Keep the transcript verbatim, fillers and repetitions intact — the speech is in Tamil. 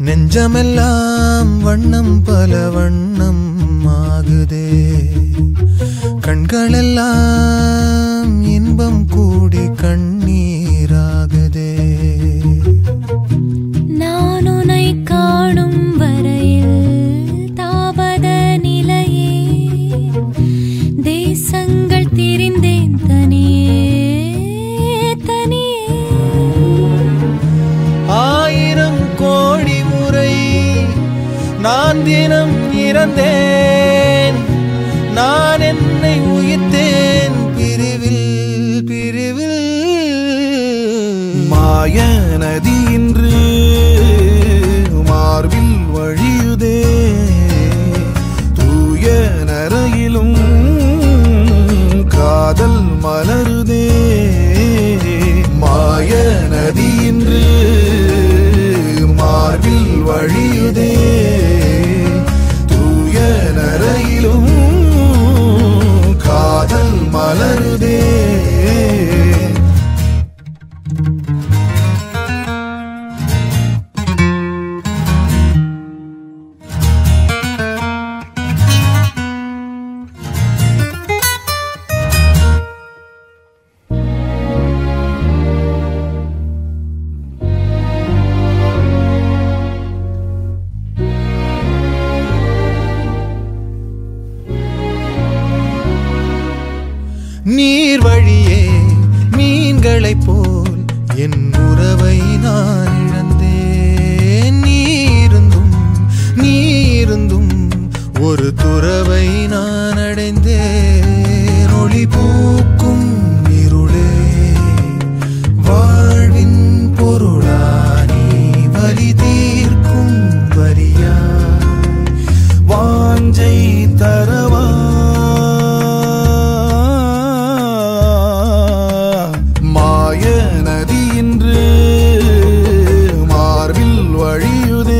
நெஞ்சமெல்லாம் வண்ணம் பல வண்ணம் ஆகுதே கண்களெல்லாம் இன்பம் கூடி கண்ணீராகுதே நான் உன்னை காணும் வரையில் தாபத நிலையே தேசங்கள் திரிந்தேன் தனியே தனியே ஆயிரம் கோடி முறை நான் தினம் இறந்தேன் நான் என்னை உயிர்த்தேன் பிரிவில் பிரிவில் மாய நதி இன்று மார்பில் வழியுதே தூய நரையிலும் காதல் மலருதே மாய நதி இன்று மார்பில் வழியுதே தூய நரையிலும் காதல் மலருதே நீர் வழியே மீன்களைப் போல் என் உறவை நான் இழந்தேன் நீருந்தும் நீருந்தும் ஒரு துறவை நான் அடைந்தேன் ஒளி பூக்கும் இருளே வாழ்வின் பொருளானி வலி தீர்க்கும் வரியா வாஞ்சை தரவா மாய நதி இன்று மார்பில் வழியுதே